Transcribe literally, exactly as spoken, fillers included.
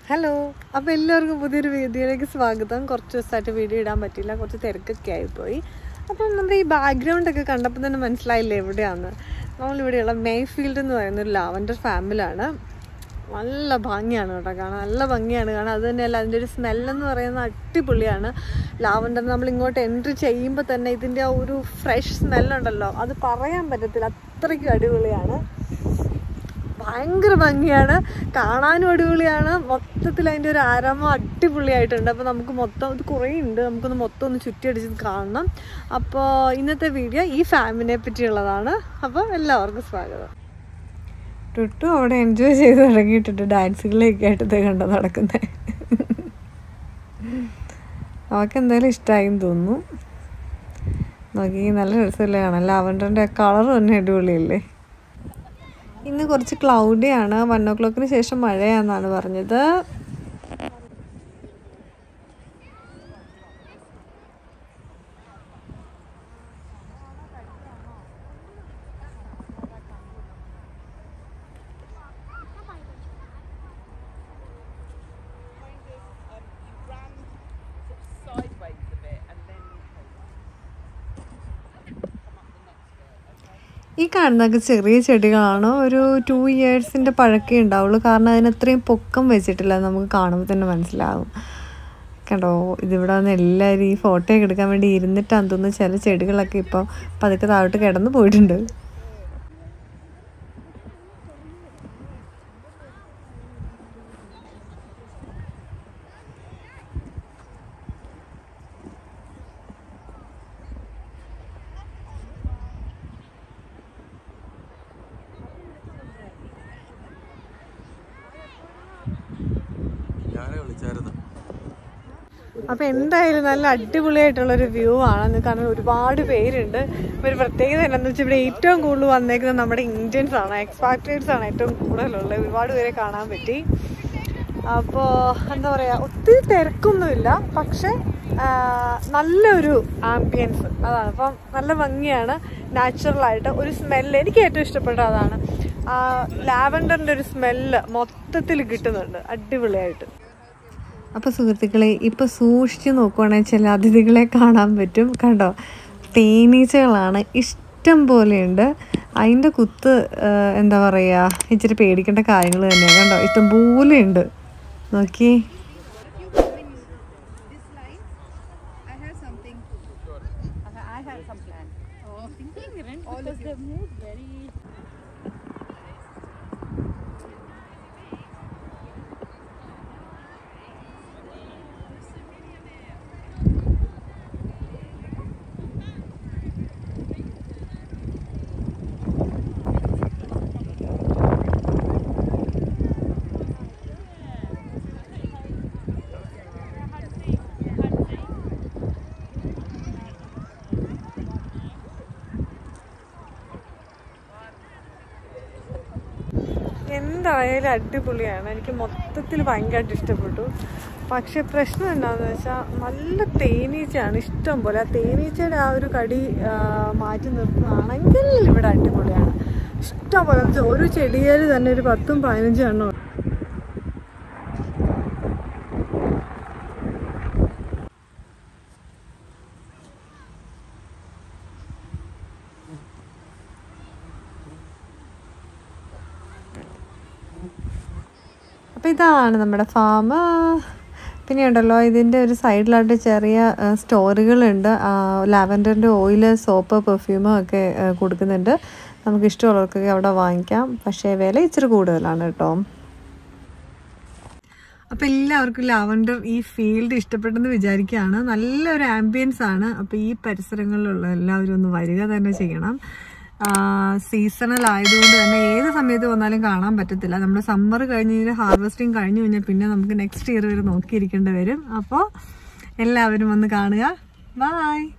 Hello, അപ്പോൾ എല്ലാവർക്കും പുതിയൊരു വീഡിയോയിലേക്ക് സ്വാഗതം. കുറച്ച് ദിവസമായിട്ട് വീഡിയോ ഇടാൻ പറ്റില്ല, കുറച്ച് തിരക്കൊക്കെ ആയിപ്പോയി. അപ്പം നമ്മുടെ ഈ ബാക്ക്ഗ്രൗണ്ടൊക്കെ കണ്ടപ്പോൾ തന്നെ മനസ്സിലായില്ലേ എവിടെയാണ്. നമ്മളിവിടെയുള്ള മേഫീൽഡ് എന്ന് പറയുന്നൊരു ലാവൻഡർ ഫാമിലാണ്. നല്ല ഭംഗിയാണ് കേട്ടോ കാണാൻ, നല്ല ഭംഗിയാണ് കാണാൻ. അത് തന്നെയല്ല, അതിൻ്റെ ഒരു സ്മെല്ലെന്ന് പറയുന്നത് അടിപൊളിയാണ്. ലാവൻഡർ നമ്മൾ ഇങ്ങോട്ട് എൻട്രി ചെയ്യുമ്പോൾ തന്നെ ഇതിൻ്റെ ആ ഒരു ഫ്രഷ് സ്മെല്ലുണ്ടല്ലോ, അത് പറയാൻ പറ്റത്തില്ല, അത്രയ്ക്കും അടിപൊളിയാണ്. ഭയങ്കര ഭംഗിയാണ്, കാണാനും അടിപൊളിയാണ്. മൊത്തത്തിൽ അതിൻ്റെ ഒരു ആരമ അടിപൊളിയായിട്ടുണ്ട്. അപ്പോൾ നമുക്ക് മൊത്തം ഇത് കുറേ ഉണ്ട്, നമുക്കൊന്ന് മൊത്തം ഒന്ന് ചുറ്റിയടിച്ച് കാണണം. അപ്പോൾ ഇന്നത്തെ വീഡിയോ ഈ ഫാമിനെ പറ്റിയുള്ളതാണ്. അപ്പോൾ എല്ലാവർക്കും സ്വാഗതം. ടുട്ടു അവിടെ എൻജോയ് ചെയ്ത് തുടങ്ങിയിട്ടുണ്ട്, ഡാൻസുകളൊക്കെ ആയിട്ട് ഇത് കണ്ട നടക്കുന്നത്. അവൾക്ക് എന്തായാലും ഇഷ്ടമായിന്ന് തോന്നുന്നു. നോക്കി, നല്ല രസമല്ലേ കാണാൻ. ലാവൻഡറിൻ്റെ കളർ തന്നെ അടിപൊളിയല്ലേ. ഇന്ന് കുറച്ച് ക്ലൗഡിയാണ്, വൺ ഓ ക്ലോക്കിന് ശേഷം മഴയാണെന്നാണ് പറഞ്ഞത്. ഈ കാണുന്നതൊക്കെ ചെറിയ ചെടികളാണ്, ഒരു ടു ഇയേഴ്സിൻ്റെ പഴക്കേ ഉണ്ടാവുള്ളൂ. കാരണം അതിനത്രയും പൊക്കം വെച്ചിട്ടില്ല, നമുക്ക് കാണുമ്പോൾ തന്നെ മനസ്സിലാവും. കണ്ടോ, ഇതിവിടെ വന്ന് എല്ലാവരും ഈ ഫോട്ടോയൊക്കെ എടുക്കാൻ വേണ്ടി ഇരുന്നിട്ടാന്ന് തോന്നുന്നു. ചില ചെടികളൊക്കെ ഇപ്പോൾ പതുക്കെ താഴോട്ട് കിടന്ന് പോയിട്ടുണ്ട്. അപ്പോൾ എന്തായാലും നല്ല അടിപൊളിയായിട്ടുള്ളൊരു വ്യൂ ആണ്. കാരണം ഒരുപാട് പേരുണ്ട്. ഒരു പ്രത്യേകത എന്താണെന്ന് വെച്ചാൽ ഇവിടെ ഏറ്റവും കൂടുതൽ വന്നേക്കുന്നത് നമ്മുടെ ഇന്ത്യൻസ് ആണ്, എക്സ്പാട്രിയേറ്റ്സ് ആണ് ഏറ്റവും കൂടുതലുള്ളത്. ഒരുപാട് പേരെ കാണാൻ പറ്റി. അപ്പോൾ എന്താ പറയുക, ഒത്തിരി തിരക്കൊന്നുമില്ല, പക്ഷെ നല്ലൊരു ആംബിയൻസ് അതാണ്. അപ്പം നല്ല ഭംഗിയാണ്, നാച്ചുറലായിട്ട്. ഒരു സ്മെല്ല് എനിക്ക് ഏറ്റവും ഇഷ്ടപ്പെട്ട അതാണ്, ലാവൻഡറിൻ്റെ ഒരു സ്മെല്ല് മൊത്തത്തിൽ കിട്ടുന്നുണ്ട്, അടിപൊളിയായിട്ട്. അപ്പോൾ സുഹൃത്തുക്കളെ, ഇപ്പോൾ സൂക്ഷിച്ച് നോക്കുവാണെങ്കിൽ ചില അതിഥികളെ കാണാൻ പറ്റും. കണ്ടോ, തേനീച്ചകളാണ്, ഇഷ്ടം പോലെയുണ്ട്. അതിൻ്റെ കുത്ത് എന്താ പറയുക, ഇച്ചിരി പേടിക്കേണ്ട കാര്യങ്ങൾ തന്നെയാണ്. കണ്ടോ, ഇഷ്ടം പോലെയുണ്ട്. നോക്കിയേ, എന്തായാലും അടിപൊളിയാണ്. എനിക്ക് മൊത്തത്തിൽ ഭയങ്കരമായിട്ട് ഇഷ്ടപ്പെട്ടു. പക്ഷെ പ്രശ്നം എന്താണെന്ന് വെച്ചാൽ നല്ല തേനീച്ചയാണ് ഇഷ്ടം പോലെ. ആ തേനീച്ചയുടെ ആ ഒരു കടി മാറ്റി നിർത്തുകയാണെങ്കിൽ ഇവിടെ അടിപൊളിയാണ്, ഇഷ്ടം പോലെ. ഒരു ചെടിയിൽ തന്നെ ഒരു പത്തും പതിനഞ്ചും എണ്ണം. അപ്പോൾ ഇതാണ് നമ്മുടെ ഫാം. പിന്നെ ഉണ്ടല്ലോ, ഇതിൻ്റെ ഒരു സൈഡിലായിട്ട് ചെറിയ സ്റ്റോറുകളുണ്ട്. ലാവൻഡറിൻ്റെ ഓയില്, സോപ്പ്, പെർഫ്യൂമും ഒക്കെ കൊടുക്കുന്നുണ്ട്. നമുക്ക് ഇഷ്ടമുള്ളവർക്കൊക്കെ അവിടെ വാങ്ങിക്കാം. പക്ഷേ വില ഇച്ചിരി കൂടുതലാണ് കേട്ടോ. അപ്പോൾ എല്ലാവർക്കും ലാവൻഡർ ഈ ഫീൽഡ് ഇഷ്ടപ്പെട്ടെന്ന് വിചാരിക്കുകയാണ്. നല്ലൊരു ആംബിയൻസ് ആണ്. അപ്പോൾ ഈ പരിസരങ്ങളിലുള്ള എല്ലാവരും ഒന്ന് വരിക തന്നെ ചെയ്യണം. സീസണൽ ആയതുകൊണ്ട് തന്നെ ഏത് സമയത്ത് വന്നാലും കാണാൻ പറ്റത്തില്ല. നമ്മുടെ സമ്മർ കഴിഞ്ഞ് കഴിഞ്ഞാൽ ഹാർവെസ്റ്റിംഗ് കഴിഞ്ഞു കഴിഞ്ഞാൽ പിന്നെ നമുക്ക് നെക്സ്റ്റ് ഇയർ വരെ നോക്കിയിരിക്കേണ്ടി വരും. അപ്പോൾ എല്ലാവരും വന്ന് കാണുക. ബൈ.